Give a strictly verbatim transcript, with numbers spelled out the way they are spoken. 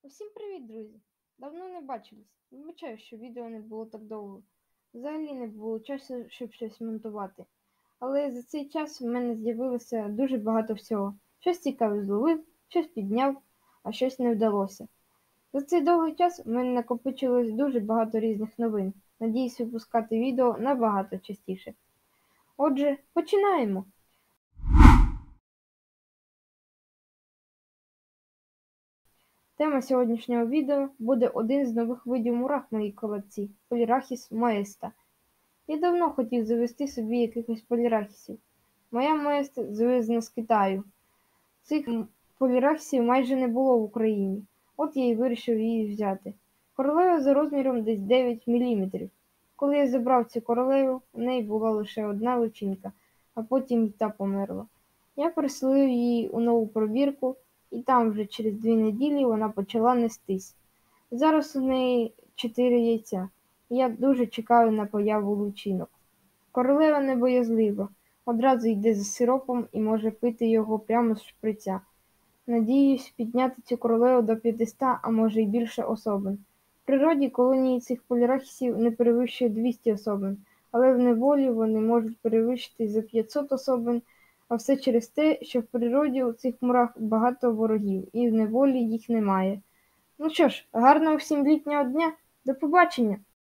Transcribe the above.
Усім привіт, друзі! Давно не бачились. Вибачаю, що відео не було так довго. Взагалі не було часу, щоб щось монтувати. Але за цей час в мене з'явилося дуже багато всього. Щось цікаве зловив, щось підняв, а щось не вдалося. За цей довгий час в мене накопичилось дуже багато різних новин. Надіюсь випускати відео набагато частіше. Отже, починаємо! Тема сьогоднішнього відео буде один з нових видів мурах в моїй колекції – Полірахіс моеста. Я давно хотів завести собі якихось полірахісів. Моя моеста завезена з Китаю. Цих полірахісів майже не було в Україні. От я й вирішив її взяти. Королева за розміром десь дев'ять міліметрів. Коли я забрав цю королеву, у неї була лише одна личинка, а потім і та померла. Я переселив її у нову пробірку, і там вже через дві неділі вона почала нестись. Зараз у неї чотири яйця, і я дуже чекаю на появу личинок. Королева не боязлива, одразу йде за сиропом і може пити його прямо з шприця. Надіюсь підняти цю королеву до п'ятиста, а може й більше особин. В природі колонії цих полірахісів не перевищує двісті особин, але в неволі вони можуть перевищити за п'ятсот особин, а все через те, що в природі у цих мурах багато ворогів, і в неволі їх немає. Ну що ж, гарного всім літнього дня, до побачення!